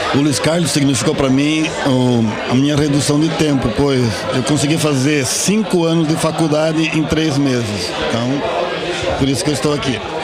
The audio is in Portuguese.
O Luiz Carlos significou para mim a minha redução de tempo, pois eu consegui fazer 5 anos de faculdade em 3 meses. Então, por isso que eu estou aqui.